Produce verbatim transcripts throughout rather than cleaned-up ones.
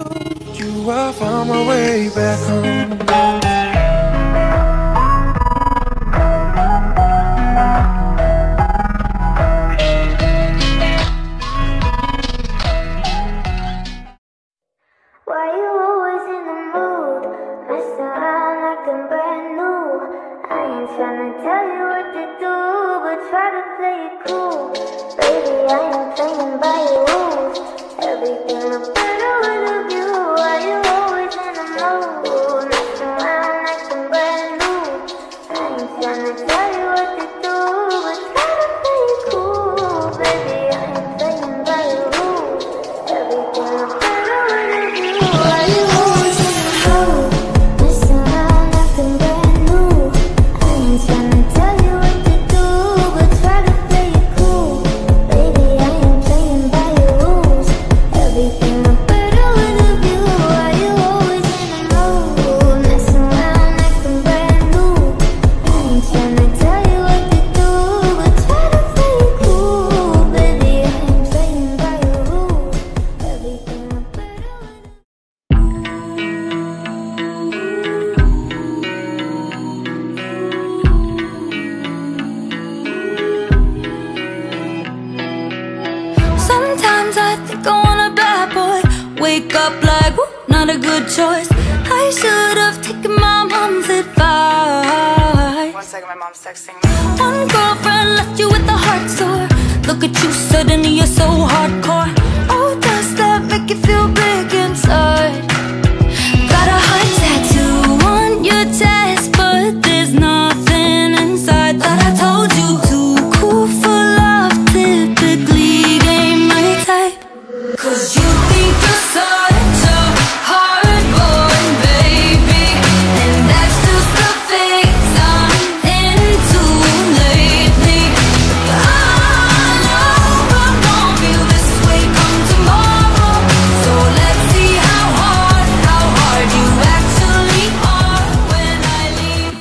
you I found my way back home. Why you always in the mood? Mess around like I'm brand new. I ain't tryna tell you what to do, but try to play it cool. Baby, I ain't playing by your rules. Everything look better with a view. Why you always in the mood? Mess around like I'm brand new. I ain't tryna tell you what to do, but try to play it cool. Baby, I ain't playing by your rules. Everything look better with a view. Why you always in the mood? Mess around like I'm brand new. I ain't tryna tell you what to do, but try to play it cool. Baby, I ain't playing by your rules. Everything look better with a view. Why you always in the mood? Mess around like I'm brand new. I ain't tryna tell you what to do, but try to play it cool. Baby, I ain't playing by your rules. Everything look better with a Sometimes I think I want a bad boy. Wake up like, whoop, not a good choice. I should have taken my mom's advice. One second, my mom's texting me. One girlfriend left you with a heart sore. Look at you, suddenly you're so hardcore. Oh, does that make you feel big inside? Got a heart tattoo on your chest, but there's nothing inside. Thought I told you, too cool for love, typically ain't my type. Cause you think you're such a hard boy, baby, and that's just the phase I'm into lately. I know I won't feel this way come tomorrow, so let's see how hard, how hard you actually are when I leave.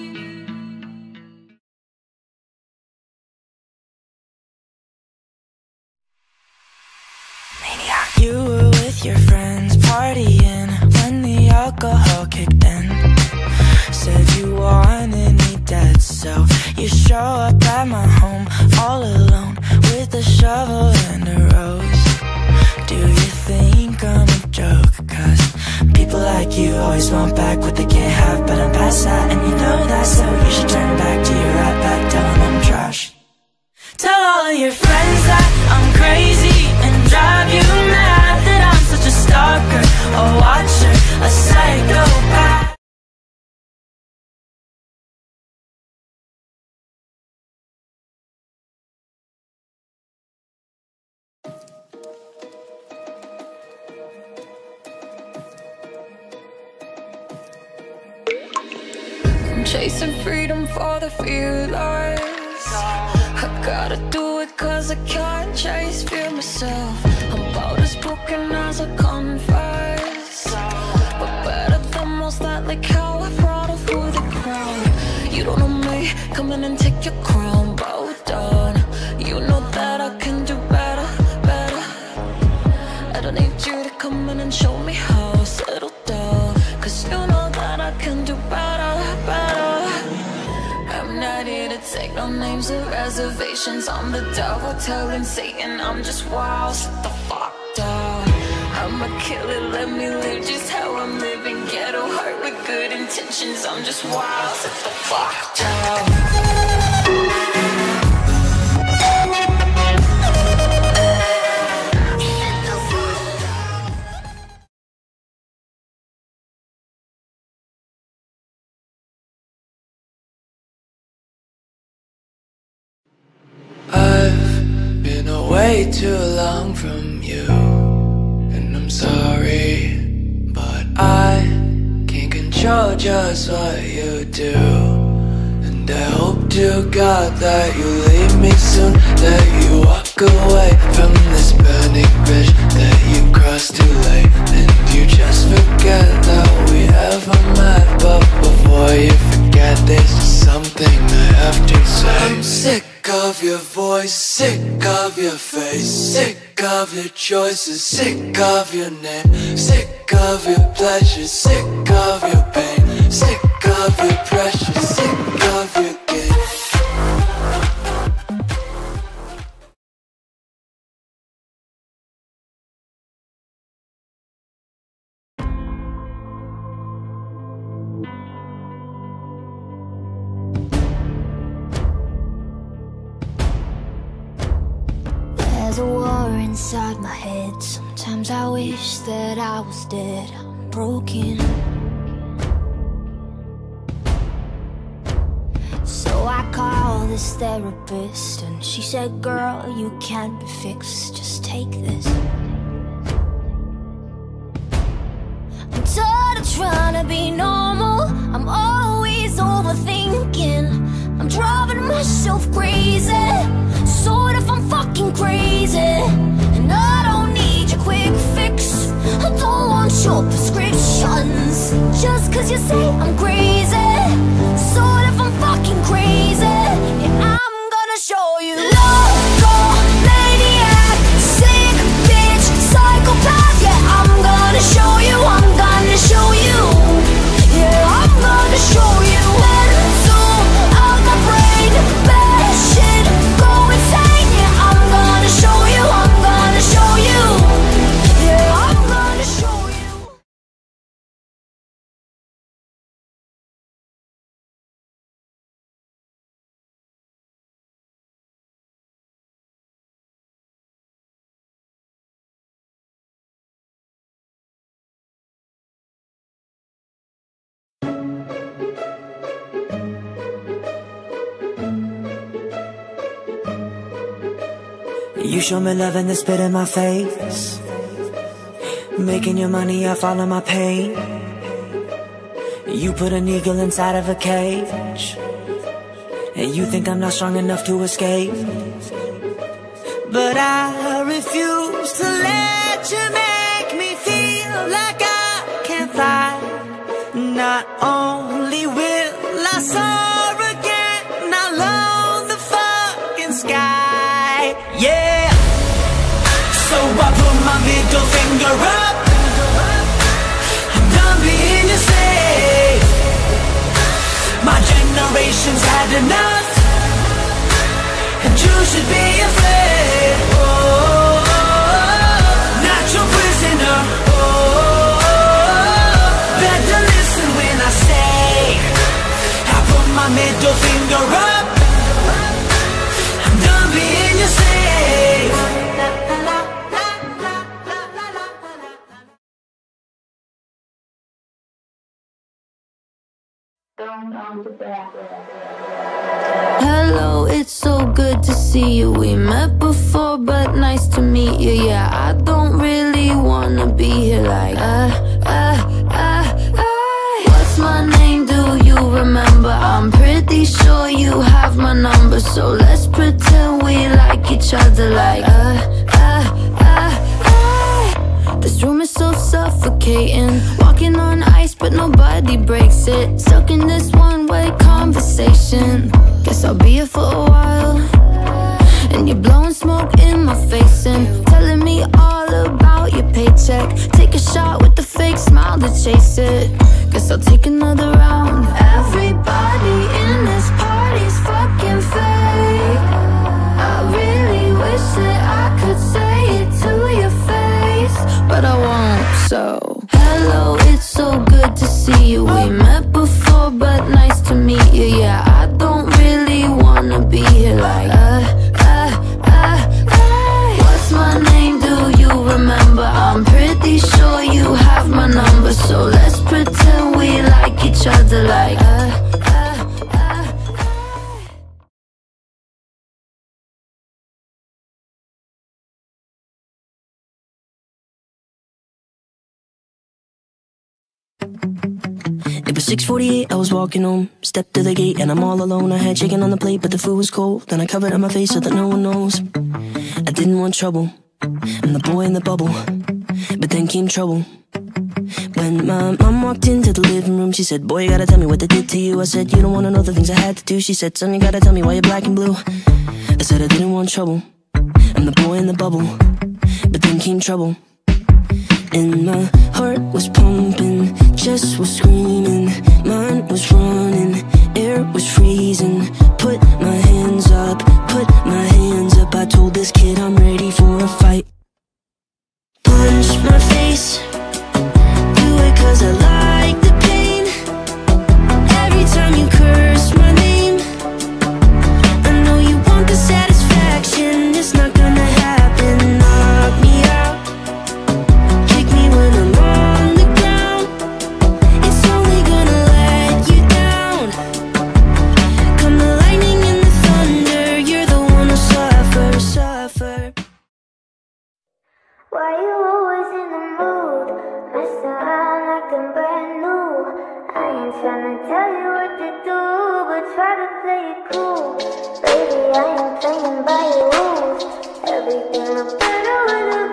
You were with your friends partying when the alcohol kicked in. Said you wanted me dead, so you show up at my home all alone with a shovel and a rose. Do you think I'm a joke? Cause people like you always want back what they can't have, but I'm past that and you know that, so you should turn back to your right back, tell them I'm trash. Tell all of your friends that I'm crazy and drive you mad, that I'm such a stalker, a watcher, a psychopath. I'm chasing freedom for the fearless. I gotta do it cause I can't chase fear myself. I'm about as broken as I confess, but better than most, that like how I brought her through the crowd. You don't know me, come in and take your crown, bow down. You know that I can do better, better. I don't need you to come in and show me how, settle down, cause you know that I can do better, better. I'm not here to take no names or reservations. I'm the devil telling Satan I'm just wild, sit the fuck down. I'm a killer, let me live just how I'm living. Ghetto heart with good intentions, I'm just wild, sit the fuck down. I've been away too long from you, and I'm sorry, but I can't control just what you do. And I hope to God that you leave me soon, that you walk away from this burning bridge that you crossed too late, and you just forget that we ever met. But before you forget, there's just something I have to say. I'm sick of your voice, sick of your face, sick of your choices, sick of your name, sick of your pleasure, sick of your pain, sick of your pressure, sick of your game. There's a war inside my head. Sometimes I wish that I was dead. I'm broken. So I called this therapist and she said, girl, you can't be fixed, just take this. I'm tired of trying to be normal. I'm always overthinking. I'm driving myself crazy. Sort of, I'm fucking crazy. And I don't need your quick fix. I don't want your prescriptions. Just cause you say I'm crazy. Sort of, I'm fucking crazy. Yeah, I'm gonna show you. Loco, maniac, sick bitch, psychopath. Yeah, I'm gonna show you. I'm gonna show you. Yeah, I'm gonna show you. Mental out my brain, bad shit, go insane. Yeah, I'm gonna show you. I'm gonna show you. Yeah, I'm gonna show you. You show me love and then spit in my face. Making your money, I follow my pain. You put an eagle inside of a cage, and you think I'm not strong enough to escape. But I refuse to let you make me feel like I can't fly. Not only will I soar again, I'll own the fucking sky. Yeah. So I put my middle finger up. I'm done being your slave. My generation's had enough, and you should be afraid. Oh, not your prisoner. Oh, better listen when I say I put my middle finger up. I'm done being your slave. Hello, it's so good to see you. We met before, but nice to meet you. Yeah, I don't really wanna be here like uh, uh, uh, uh. What's my name, do you remember? I'm pretty sure you have my number. So let's pretend we like each other like uh, uh, uh, uh. This room is so suffocating. Walking on ice, but nobody breaks it. Stuck in this one-way conversation. Guess I'll be here for a while. And you're blowing smoke in my face and telling me all about your paycheck. Take a shot with the fake smile to chase it. Guess I'll take another round. Everybody in this party's fucking fake. I really wish that I could say it to your face, but I won't. So hello, it's so good to see you. We met before, but nice to meet you. Yeah, I don't really wanna be here like uh, uh, uh, uh. What's my name, do you remember? I'm pretty sure you have my number. So let's pretend we like each other like uh, uh, uh, uh. It was six forty-eight, I was walking home. Stepped to the gate and I'm all alone. I had chicken on the plate, but the food was cold. Then I covered up my face so that no one knows. I didn't want trouble, I'm the boy in the bubble. But then came trouble. When When my mom walked into the living room, she said, boy, you gotta tell me what they did to you. I said, you don't wanna know the things I had to do. She said, son, you gotta tell me why you're black and blue. I said I didn't want trouble, I'm the boy in the bubble. But then came trouble, and my heart was pumping, chest was screaming, mind was running, air was freezing. Put my hands up, put my hands up. I told this kid I'm ready for a fight. Punch my face, do it cause I like the pain. Every time you curse my name, I know you want the satisfaction. It's not gonna happen. Knock me out, kick me when I'm on the ground. It's only gonna let you down. Come the lightning and the thunder, you're the one who suffer, suffer. Why you always in the mood? Mess around like I'm brand new. I ain't tryna tell you what to do, but try to play it cool. Baby, I ain't playing by your rules. Everything look better with a